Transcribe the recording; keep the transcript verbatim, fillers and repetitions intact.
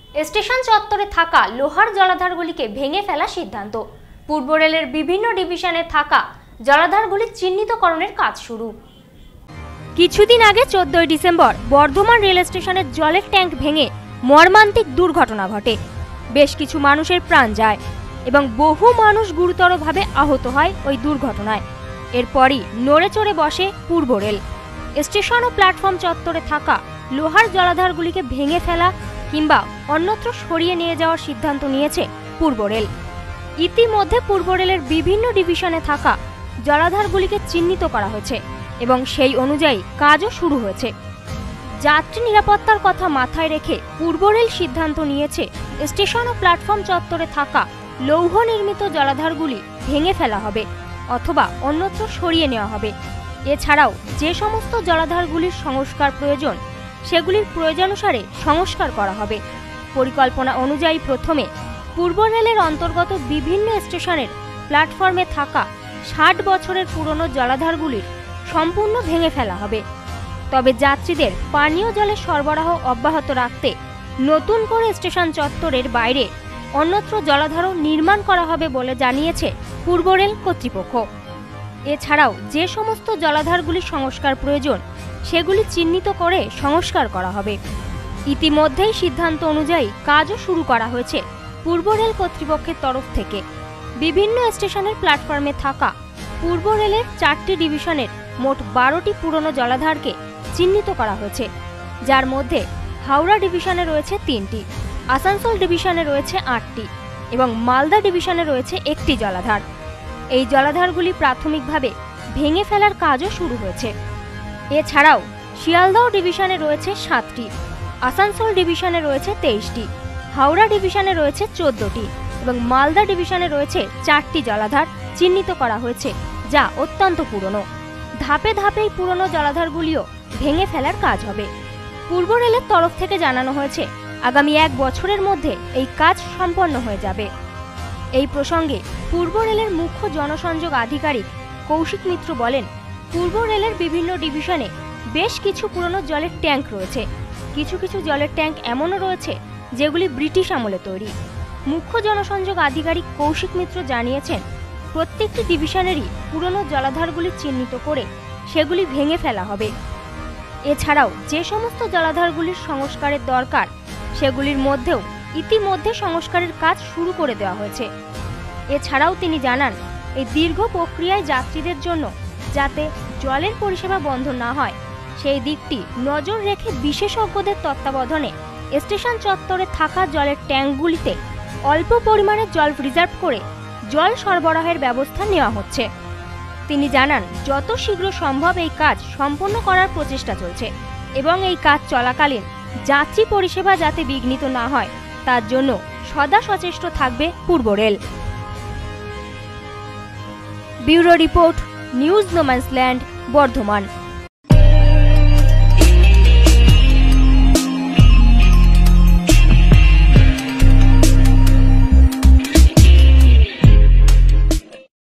Station চত্বরে থাকা লোহার জলাধারগুলিকে ভেঙে ফেলার সিদ্ধান্ত। পূর্ব রেলের বিভিন্ন ডিভিশনে থাকা জলাধারগুলি চিহ্নিতকরণের কাজ শুরু। কিছুদিন আগে চোদ্দই ডিসেম্বর বর্ধমান রেল স্টেশনের জলের ট্যাঙ্ক ভেঙে মর্মান্তিক দুর্ঘটনা ঘটে। বেশ কিছু মানুষের প্রাণ যায় এবং বহু মানুষ গুরুতরভাবে আহত হয় ওই দুর্ঘটনায়। এরপরই নড়ে চড়ে বসে পূর্ব রেল। স্টেশন ও প্ল্যাটফর্ম চত্বরে থাকা লোহার জলাধারগুলিকে ভেঙে ফেলা কিংবা অন্যত্র সরিয়ে নিয়ে যাওয়ার সিদ্ধান্ত নিয়েছে পূর্ব রেল। ইতিমধ্যে পূর্ব রেলের বিভিন্ন ডিভিশনে থাকা জলাধারগুলিকে চিহ্নিত করা হয়েছে এবং সেই অনুযায়ী কাজও শুরু হয়েছে। যাত্রী নিরাপত্তার কথা মাথায় রেখে পূর্ব রেল সিদ্ধান্ত নিয়েছে স্টেশন ও প্ল্যাটফর্ম চত্বরে থাকা লৌহ নির্মিত জলাধারগুলি ভেঙে ফেলা হবে অথবা অন্যত্র সরিয়ে নেওয়া হবে। এছাড়াও যে সমস্ত জলাধারগুলির সংস্কার প্রয়োজন সেগুলির প্রয়োজনানুসারে সংস্কার করা হবে। পরিকল্পনা অনুযায়ী প্রথমে পূর্ব রেলের অন্তর্গত বিভিন্ন স্টেশনের প্ল্যাটফর্মে থাকা ষাট বছরের পুরনো জলাধারগুলির সম্পূর্ণ ভেঙে ফেলা হবে। তবে যাত্রীদের পানীয় জলের সরবরাহ অব্যাহত রাখতে নতুন করে স্টেশন চত্বরের বাইরে অন্যত্র জলাধারও নির্মাণ করা হবে বলে জানিয়েছে পূর্ব রেল কর্তৃপক্ষ। এছাড়াও যে সমস্ত জলাধারগুলি সংস্কার প্রয়োজন সেগুলি চিহ্নিত করে সংস্কার করা হবে। ইতিমধ্যেই সিদ্ধান্ত অনুযায়ী কাজও শুরু করা হয়েছে পূর্ব রেল কর্তৃপক্ষের তরফ থেকে। বিভিন্ন স্টেশনের প্ল্যাটফর্মে থাকা পূর্ব রেলের চারটি ডিভিশনের মোট বারোটি পুরনো জলাধারকে চিহ্নিত করা হয়েছে, যার মধ্যে হাওড়া ডিভিশনে রয়েছে তিনটি, আসানসোল ডিভিশনে রয়েছে আটটি এবং মালদা ডিভিশনে রয়েছে একটি জলাধার। এই জলাধারগুলি প্রাথমিকভাবে ভেঙে ফেলার কাজও শুরু হয়েছে। এছাড়াও শিয়ালদহ ডিভিশনে রয়েছে সাতটি, আসানসোল ডিভিশনে রয়েছে তেইশটি, হাওড়া ডিভিশনে রয়েছে চোদ্দটি এবং মালদা ডিভিশনে রয়েছে চারটি জলাধার চিহ্নিত করা হয়েছে, যা অত্যন্ত পুরনো। ধাপে ধাপে এই পুরনো জলাধারগুলিও ভেঙে ফেলার কাজ হবে। পূর্ব রেলের তরফ থেকে জানানো হয়েছে আগামী এক বছরের মধ্যে এই কাজ সম্পন্ন হয়ে যাবে। এই প্রসঙ্গে পূর্ব রেলের মুখ্য জনসংযোগ আধিকারিক কৌশিক মিত্র বলেন, পূর্ব রেলের বিভিন্ন ডিভিশনে বেশ কিছু পুরনো জলের ট্যাঙ্ক রয়েছে। কিছু কিছু জলের ট্যাঙ্ক এমনও রয়েছে যেগুলি ব্রিটিশ আমলে তৈরি। মুখ্য জনসংযোগ আধিকারিক কৌশিক মিত্র জানিয়েছেন, প্রত্যেকটি ডিভিশনেরই পুরনো জলাধারগুলি চিহ্নিত করে সেগুলি ভেঙে ফেলা হবে। এছাড়াও যে সমস্ত জলাধারগুলির সংস্কারের দরকার সেগুলির মধ্যেও ইতিমধ্যে সংস্কারের কাজ শুরু করে দেওয়া হয়েছে। এছাড়াও তিনি জানান, এই দীর্ঘ প্রক্রিয়ায় যাত্রীদের জন্য যাতে জলের পরিষেবা বন্ধ না হয় সেই দিকটি নজর রেখে বিশেষজ্ঞদের তত্ত্বাবধানে স্টেশন চত্বরে থাকা জলের ট্যাঙ্কগুলিতে অল্প পরিমাণে জল রিজার্ভ করে জল সরবরাহের ব্যবস্থা নেওয়া হচ্ছে। তিনি জানান, যত শীঘ্র সম্ভব এই কাজ সম্পন্ন করার প্রচেষ্টা চলছে এবং এই কাজ চলাকালীন যাত্রী পরিষেবা যাতে বিঘ্নিত না হয় তার জন্য সদা সচেষ্ট থাকবে পূর্ব রেল। Bureau report, news no man's land, Bardhaman.